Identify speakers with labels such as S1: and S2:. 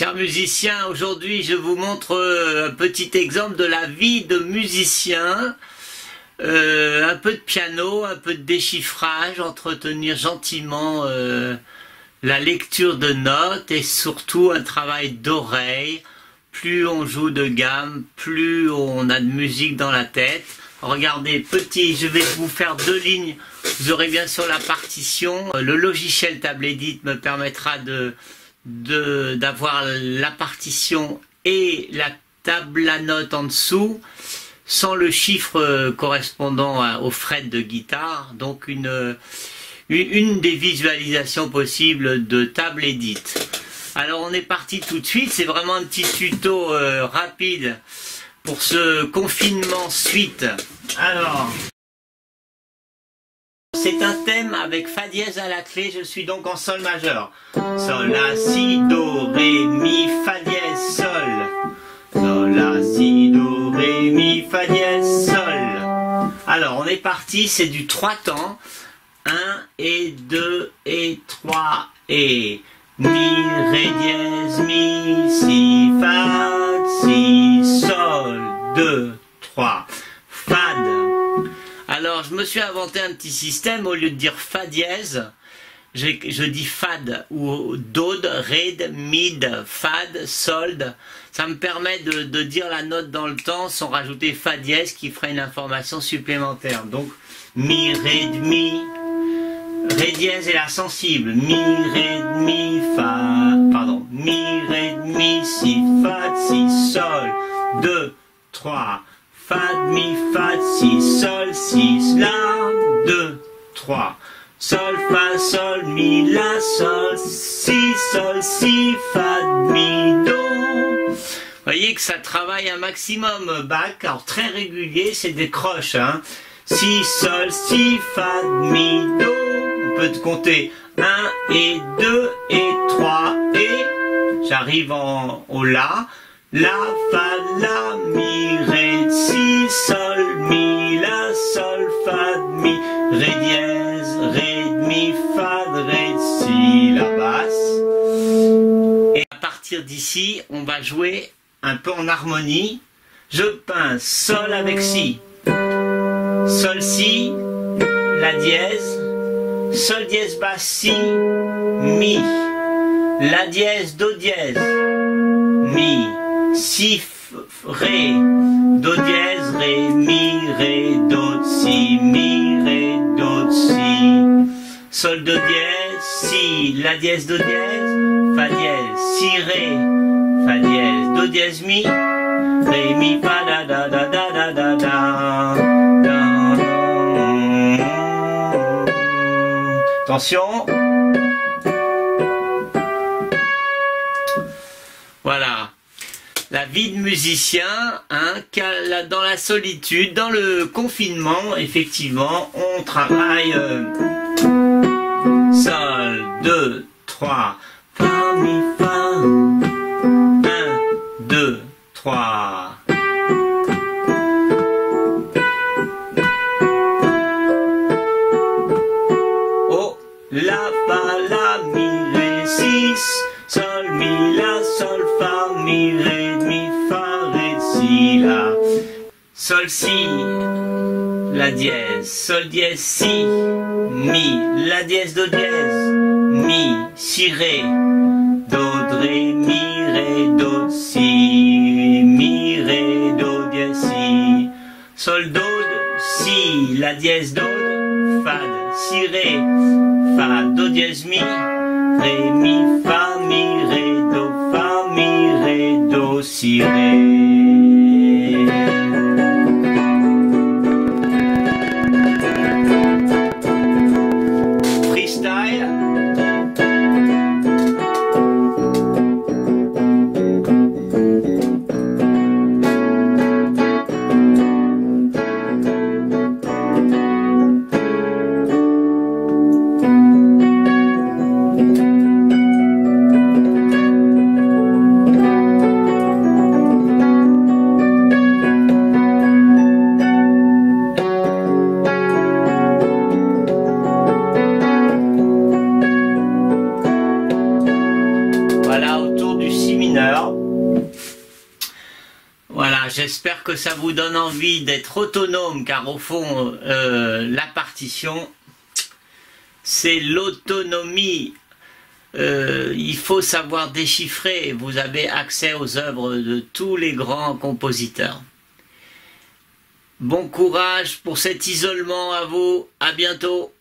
S1: Chers musiciens, aujourd'hui je vous montre un petit exemple de la vie de musicien. Un peu de piano, un peu de déchiffrage, entretenir gentiment la lecture de notes et surtout un travail d'oreille. Plus on joue de gamme, plus on a de musique dans la tête. Regardez, petit, je vais vous faire 2 lignes. Vous aurez bien sûr la partition. Le logiciel Tabledit me permettra d'avoir la partition et la table à notes en dessous, sans le chiffre correspondant au fret de guitare. Donc une des visualisations possibles de Tabledit. Alors on est parti tout de suite. C'est vraiment un petit tuto rapide pour ce confinement suite. Alors, c'est un thème avec Fa dièse à la clé. Je suis donc en Sol majeur. Sol, La, Si, Do, Ré, Mi, Fa dièse, Sol. Sol, La, Si, Do, Ré, Mi, Fa dièse, Sol. Alors, on est parti, c'est du 3 temps. 1 et 2 et 3 et Mi, Ré dièse, Mi, Si, Fa, Si, Sol, 2, 3, Fad. Alors, je me suis inventé un petit système, au lieu de dire Fa dièse, je dis Fad, ou Dod, Ré, Mid, Fad, Sol. Ça me permet de dire la note dans le temps sans rajouter Fa dièse qui ferait une information supplémentaire. Donc, Mi, Ré, Mi, Ré dièse est la sensible. Mi, Ré, Mi, Fa, pardon. Mi, Ré, Mi, Si, Fa, Si, Sol. 2, 3. Fa, Mi, Fa, Si, Sol, Si, La. 2, 3. Sol, Fa, Sol, Mi, La, Sol, Si, Fa, Mi, Do. Vous voyez que ça travaille un maximum Bach. Alors très régulier, c'est des croches. Hein. Si, Sol, Si, Fa, Mi, Do. On peut compter 1 et 2 et 3 et j'arrive au La. La, Fa, La, Mi, Ré, Si, Sol, Mi, La, Sol, Fa, Mi, Ré dièse, Ré, Mi, Fa, Ré, Si, la basse. Et à partir d'ici, on va jouer un peu en harmonie. Je pince Sol avec Si. Sol, Si, La dièse. Sol dièse basse, Si, Mi, La dièse, Do dièse, Mi, Si, Ré, Do dièse, Ré, Mi, Ré, Do, Si, Mi, Ré, Do, Si, Sol, Do dièse, Si, La dièse, Do dièse, Fa dièse, Si, Ré, Fa dièse, Do dièse, Mi, Ré, Mi, Fa, da, da, da, da, da, da, da. Attention. Voilà. La vie de musicien, hein, dans la solitude, dans le confinement, effectivement, on travaille Sol, 2, 3, Fa, Mi, Fa, 1, 2, 3. La, Fa, La, Mi, Ré, Si, Sol, Mi, La, Sol, Fa, Mi, Ré, Mi, Fa, Ré, Si, La. Sol, Si, La dièse, Sol dièse, Si, Mi, La dièse, Do dièse, Mi, Si, Ré, Do, Ré, Mi, Ré, Do, Si, Mi, Ré, Do, dièse, Si. Sol, Do, Si, La dièse, Do, Fad, Si, Ré, Fa, Do dièse, Mi, Ré, Mi, Fa, Mi, Ré, Do, Fa, Mi, Ré, Do, Si, Ré. Freestyle. j'espère que ça vous donne envie d'être autonome, car au fond, la partition, c'est l'autonomie. Il faut savoir déchiffrer. Vous avez accès aux œuvres de tous les grands compositeurs. Bon courage pour cet isolement à vous. À bientôt.